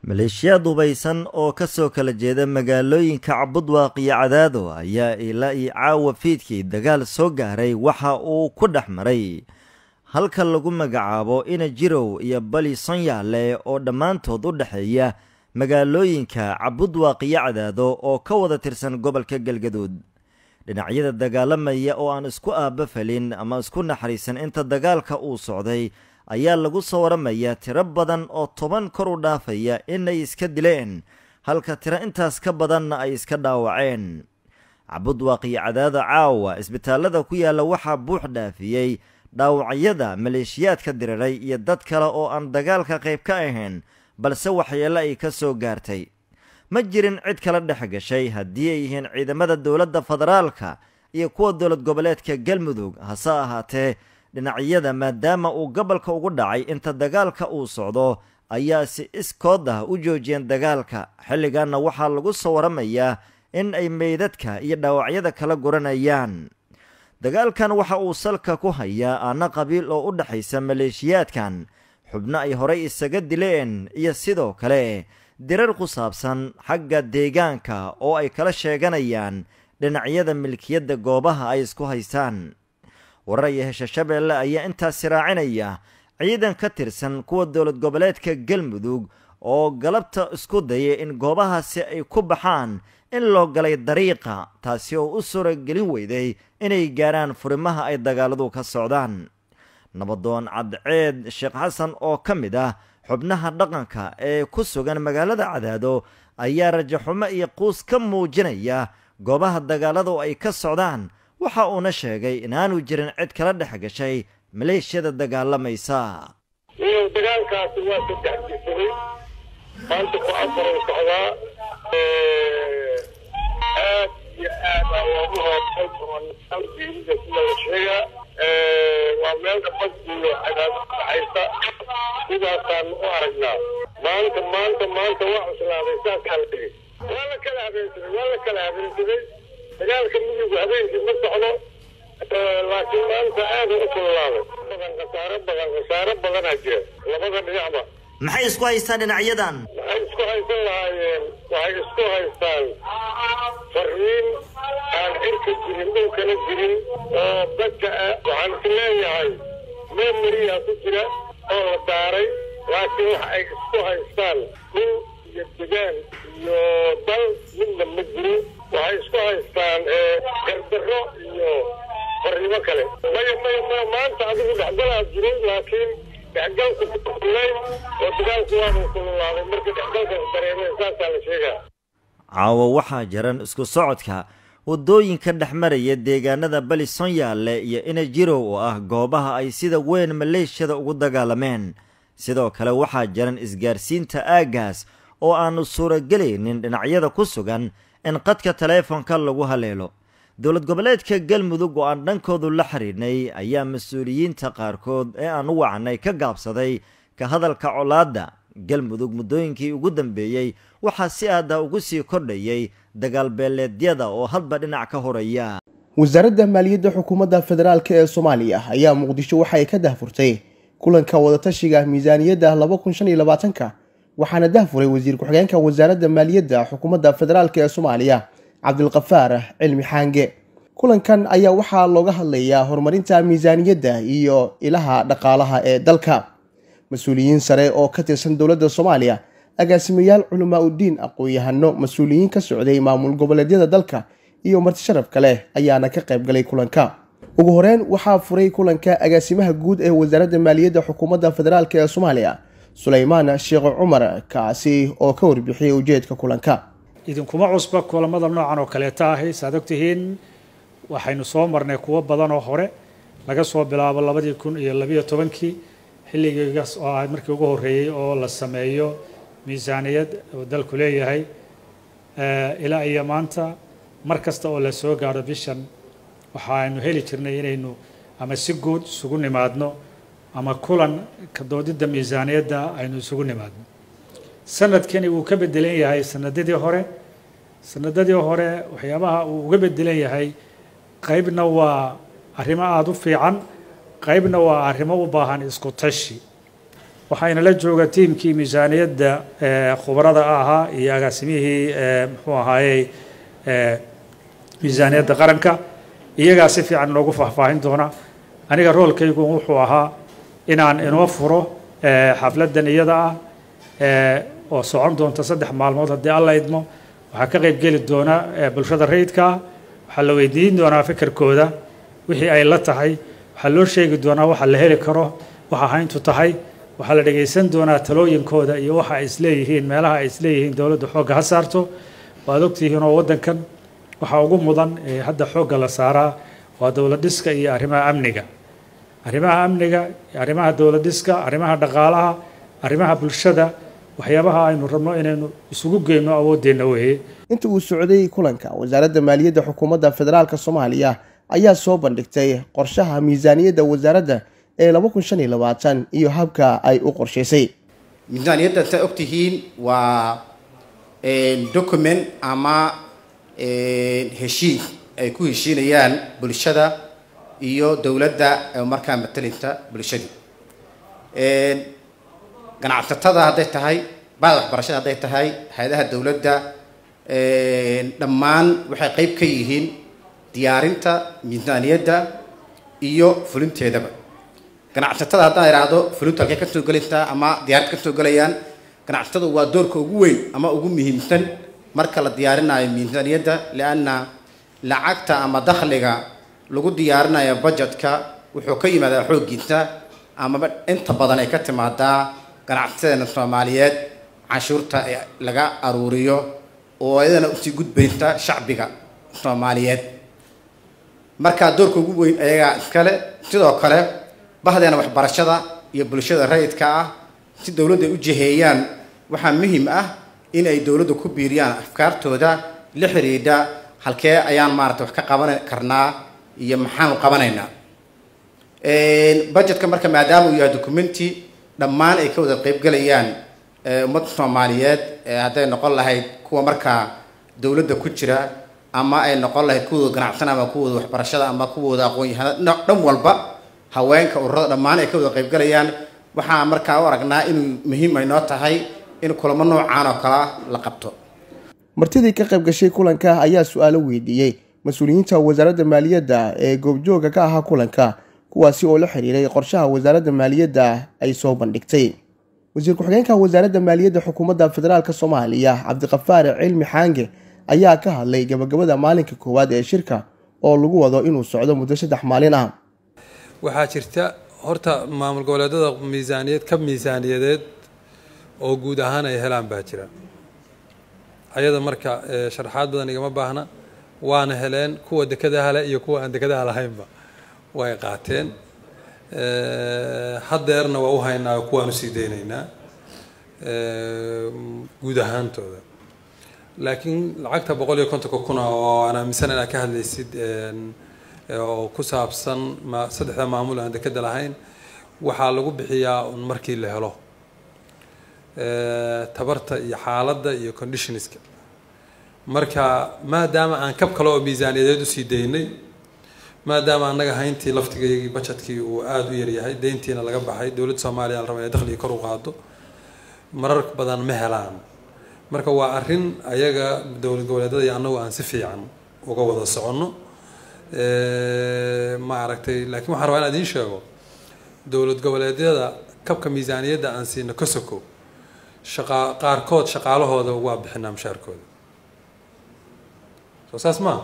maleeshiyaad dubaysan oo ka soo kala jeeda magaalooyinka Cabudwaaq iyo Cadaado ayaa ilaa iyo caawa fiidkii dagaal soo gaaray waxa uu ku dhex maray halka lagu magacaabo Inajirow iyo Bali Sonyaale oo dhammaantood u dhaxeeya magaalooyinka Cabudwaaq iyo Cadaado oo ka wada tirsan gobolka Galgaduud. dhinacyada dagaalamaya oo aan isku aabafalin ama isku naxariisan inta dagaalka uu socday ayaa lagu soo waramayaa tiro badan oo 10 kor u dhaafaya inay iska dileen halka tiro intaas ka badanna ay iska dhaawaceen. Cabudwaaq iyo Cadaado caawa isbitaalada ku yaala waxa buux dhaafiyay dhaawacyada maleeshiyaadka diriray iyo dad kale oo aan dagaalka qayb ka ahayn balse waxyeello ay ka soo gaartay. ma jirin cid kala dhex gashay haddii ay yihiin ciidamada dowladda federaalka iyo kuwa dowlad goboleedka Galmudug hase ahaatee dhinacyada maadaama uu gobolka ugu dhacay inta dagaalka uu socdo ayaa si iskood ah u joojiyeen dagaalka. xilligaana waxaa lagu soo waramayaa in ay meydadka iyo dhaawacyada kala guranayaan. dagaalkan waxa uu salka ku hayaa aana qabiil oo u dhaxaysa maleeshiyaadkan xubno ay horey isaga dileen iyo sidoo kale dirar ku saabsan xagga deegaanka oo ay kala sheeganayaan dhinacyada milkiyadda goobaha ay isku haystaan. warar iyo hesha Shabeelle ayaa intaas raacinaya ciidan ka tirsan kuwa dowlad goboleedka Galmudug oo galabta isku dayay in goobahaasi ay ku baxaan in loo galay dariiqa taasi oo u suuragelin weyday inay gaaraan furimaha ay dagaaladu ka socdaan. nabadoon Cadceed Sheekh Xasan oo ka mid ah xubnaha dhaqanka ee ku sugan magaalada Cadaado ayaa rajaxumo iyo quus ka muujinaya goobaha dagaaladu ay ka socdaan. waxa uu na sheegay inaanu jirin cid kala dhex gashay maleeshiyada dagaalamaysa. dagaalkaasi waa saddex jiray maanta ku afar socdaa aad iyo aad loogu hoosay sida la sheegay waa meel qabad iyo cadaad haysta sidaasaan u aragnaa. maanta waa cuslaaday saas kala dhigay waa la kala habeensaday dagaalka midowga habeenkii ma socdo laakiin maanta aad u kululaaday khasaaro badanaa jira labada dhinacba. maxay isku haystaan dhinacyadan? waxay isku haystaan fariin aan cirka jirin dhulkana jirin oo dadka ah. waxaan is leeyahay meemoriyaa ku jira oo la daaray laakiin waxa ay isku haystaan dhul iyo degaan iyo dal midna ma jiro. waxay isku haystaan gardarro iyo fariimo kale. maya maanta adigu dhexgalaa jiray laakiin dhexgalku kululayn oo dagaalku waanu kululaaday markii dhexgalkaas dareemeen saasaa la sheegaa. caawa waxaa jiran isku socodka wadooyinka dhex maraya deegaanada Bali Sonyaale iyo Inajirow oo ah goobaha ay sida weyn maleeshiyada ugu dagaalameen. sidoo kale waxaa jiran isgaarsiinta aagaas oo aanu suuragelaynin dhinacyada ku sugan in qadka taleefanka lagu haleelo. dowlad goboleedka Galmudug oo aan dhankoodu la xiriirnay ayaa mas'uuliyiinta qaarkood ee aan u wacnay ka gaabsaday ka hadalka colaadda. Galmudug muddooyinkii ugu dambeeyay waxaa si aad ah ugu sii kordhayay dagaal beeleedyada oo hadba dhinac ka horaya. wasaaradda maaliyadda xukuumadda federaalka ee Soomaaliya ayaa Muqdisho waxay ka dahfurtay kulanka wada tashiga miisaaniyadda 2025 waxaana dahfuray wasiir ku-xigeenka wasaaradda maaliyadda xukuumadda federaalka ee Soomaaliya Cabdulqafaar Cilmi Xaange. kulankan ayaa waxaa looga hadlayaa horumarinta miisaaniyadda iyo ilaha dhaqaalaha ee dalka. mas'uuliyiin sare oo ka tirsan dowladda Soomaaliya, agaasimayaal culamaa u diin, aqoon-yahano, mas'uuliyiin ka socday maamul goboleedyada dalka iyo marti sharaf kale ayaana ka qayb galay kulanka. ugu horeen waxaa furay kulanka agaasimaha guud ee wasaaradda maaliyadda xukuumadda federaalka ee Soomaaliya Suleymaan Sheekh Cumar kaasi oo ka warbixiyay ujeedka kulanka. idinkuma cusba kulamada noocan oo kale tahay saadogtihiin waxaynu soo marnay kuwa badan oo hore laga soo bilaabo 2012 xilligaas oo ah markii ugu horeeyay oo la sameeyo miisaaniyad oo dalku leeyahay ilaa iyo maanta markasta oo la soo gaaro bishan waxaanu heli jirnay inaynu ama si guud isugu nimaadno ama kulan ka doodida miisaaniyadda aynu isugu nimaadno. sanadkani uu ka bedelan yahay sanadadii hore waxyaabaha uu uga bedelan yahay qaybna waa arrimo aad u fiican qaybna waa arrimo u baahan isku tashi. waxayna la jooga tiimkii miisaaniyadda khubarada ahaa iyo agaasimihii muxuu ahaayey miisaaniyadda qaranka iyagaa si fiican noogu faahfaahin doona aniga roolkaygu wuxuu ahaa inaan inoo furo xafladdan iyada ah oo socon doonta 3 maalmood haddii alla idmo waxaa ka qayb geli doona bulshada rayidka waxaa la weydiin doonaa fikirkooda wixii ay la tahay waxaa loo sheegi doonaa waxa la heli karo waxa hayntu tahay waxaa la dhageysan doonaa talooyinkooda iyo waxa ay isleeyihiin meelaha ay isleeyihiin dowladda xoogga ha saarto waad ogtihiin oo waddankan waxa ugu mudan hadda xoogga la saaraa waa dowlad dhiska iyo arrimaha amniga arrimaha dowlad dhiska arrimaha dhaqaalaha arrimaha bulshada waxyaabaha aynu rabno inaynu isugu geyno awoodeenna weeye inta uu socday kulanka wasaaradda maaliyadda xukuumadda federaalka Soomaaliya ayaa soo bandhigtay qorshaha miisaaniyadda wasaaradda ee 2025 iyo habka ay u qorsheysay miisaaniyadda ta ogtihiin waa document ama heshiis ay ku heshiinayaan bulshada iyo dawladda markaa matalinta bulshada ganacsatada hadday tahay baad waxbarashada hadday tahay hay'adaha dawladda dhammaan waxay qayb ka yihiin diyaarinta miisaaniyadda iyo fulinteedaba ganacsatada haddaan iraahdo fulinta halkay ka soo galaysaa ama diyaarinta ka soo galayaan ganacsatadu waa doorka ugu weyn ama ugu muhiimsan marka la diyaarinayo miisaaniyadda laana lacagta ama dakhliga lagu diyaarinayo budgetka wuxuu ka yimaadaa xooggiisa ama inta badan ay ka timaadaa ganacsatada Soomaaliyeed cashuurta laga aruuriyo oo ayadana u sii gudbaysta shacbiga Soomaaliyeed marka doorka ugu weyn ayaga iskale sidoo kale bahdeena waxbarashada iyo bulshada rayidka ah si dawladda u jiheeyaan waxa muhiim ah in ay dawladdu ku biiriyaan afkaartooda la xiriirida halkee ayaan maartay wax ka qaban karnaa iyo maxaan qabanaynaa budgetka marka maadaama uu yahay documenti dhammaan ay ka wada qayb galayaan ummadda Soomaaliyeed haday noqon lahayd kuwa marka dawladda ku jira ama ay noqon lahayd kuwa ganacsatada ama kuwa waxbarashada ama kuwa aqoon-yahanada dhan walba haweenka ururada dhammaan ay ka wada qayb galayaan waxa markaa u aragnaa in muhiim ay noo tahay in kulamo noocaan oo kala la qabto martidii ka qayb gashay kulanka ayaa su'aalo weydiiyay mas'uuliyiinta wasaaradda maaliyadda ee goobjooga ka ahaa kulanka kuwaasi oo la xiriiray qorshaha wasaaradda maaliyadda ay soo bandhigtay wasiir ku-xigeenka wasaaradda maaliyadda xukuumadda federaalka Soomaaliya Cabdiqafaar Cilmi Xaange ayaa ka hadlay gabagabada maalinka koowaad ee shirka oo lagu wado inuu socdo muddo 3 maalin ah waxaa jirta horta maamul goboleedyada miisaaniyadeed oo guud ahaan ay helaan baa jira ayada marka sharaxaad badan igama baahna waana heleen kuwa dekadaha leh iyo kuwa aan dekadaha lahaynba way qaateen haddeerna waa u haynaa kuwaanu sii deynaynaa guud ahaantooda laakiin lacagta 150 kun oo aan aaminsan inaad ka hadlaysid oo ku saabsan 3 maamul aan dekada lahayn waxaa lagu bixiyaa markii la helo tabarta iyo xaaladda iyo conditionska marka maadaama aan kab kale oo miisaaniyadeed u sii deynay maadaama anaga hayntii laftigeeyay budgetkii uu aad u yar yahay deyntiina laga baxay dawladda Soomaaliya rabay inay dakhliga kor u qaado marar badan ma helaan marka waa arrin ayaga dawlad goboleedyada iyo anagu aan si fiican uga wada socono ma aragtay laakiin waxaan rabaa inaan idiin sheego dawlad goboleedyada kabka miisaaniyadda aan siino Kosoko qaarkood shaqaalahooda waa bixinaa mushaarkooda soo saas ma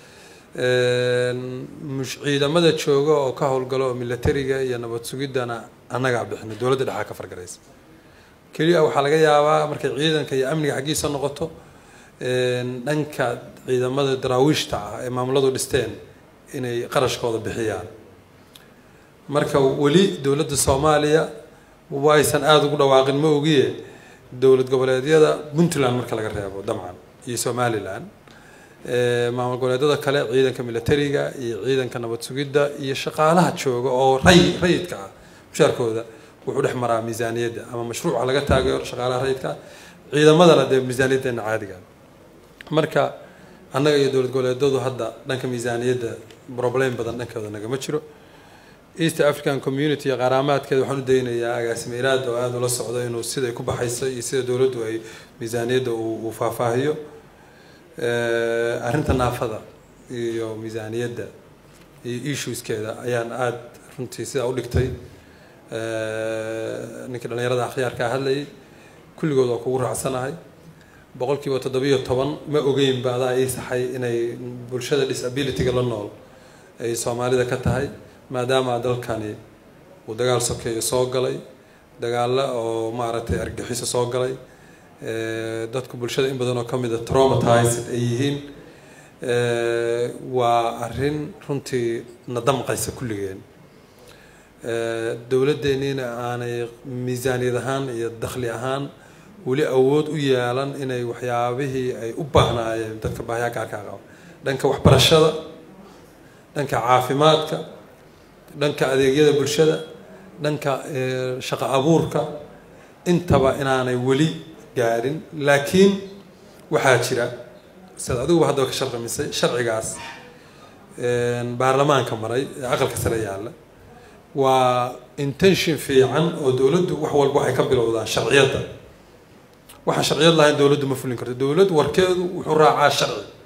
ciidamada jooga oo ka howlgalo oo militariga iyo nabad sugidana annaga bixino dawladda dhaxa ka fargaraysa kaliya waxa laga yaabaa markay ciidanka iyo amniga xaqiisa noqoto dhanka ciidamada daraawiishta ah ee maamuladu dhisteen inay qarashkooda bixiyaan marka wali dawladda Soomaaliya waysan aad ugu dhawaaqin ma ogiye dawlad goboleedyada Puntland marka laga reebo damcan iyo Somaliland maamul goboleedyada kale ciidanka militariga iyo ciidanka nabad sugidda iyo shaqaalaha jooga oo rayidka ah mushaarkooda wuxuu dhex maraa miisaaniyadda ama mashruuca laga taageero shaqaalaha rayidka ciidamadana de miisaaniyadda caadiga marka annaga iyo dawlad goboleedyadu hadda dhanka miisaaniyadda problem badan dhankooda naga ma jiro East African Community qaraamaadkeeda waxaan u daynayaa agaasimeeraad oo aad ula socdo inuu sida ku baxayso iyo sida dawladdu ay miisaaniyadda uu faahfaahiyo arrinta naafada iyo miisaaniyadda iyo issueskeeda ayaan aad runtii sida u dhigtay ninka dhalinyarada akhyaarka hadlayay kulligood oo kugu raacsanahay boqolkiiba 17 ma ogeyn ba adaa ay saxay inay bulshada disability-ga la nool ay Soomaalida ka tahay maadaama dalkani uu dagaal sokeeyo soo galay dagaal oo maaragtay argaxiso soo galay dadku bulshada in badan oo kamid ah traumatized ay yihiin waa arrin runtii nadamqaysa kulligeen dawladdeennina aanay miisaaniyad ahaan iyo dakhli ahaan weli awood u yeelan inay waxyaabihii ay u baahnaayeen dadka baahiyaha gaarka ah qaba dhanka waxbarashada dhanka caafimaadka dhanka adeegyada bulshada dhanka shaqo abuurka intaba inaanay weli gaarin laakiin waxaa jira sida adigu hadda ka sharqamisay sharcigaas baarlamaanka maray aqalka sare yaala waa intention fiican oo dawladdu wax walba ay ka bilowdaan sharciyada waxa sharciyad lahayn dawladdu ma fulin karto dawladdu warkeedu wuxuu raacaa sharci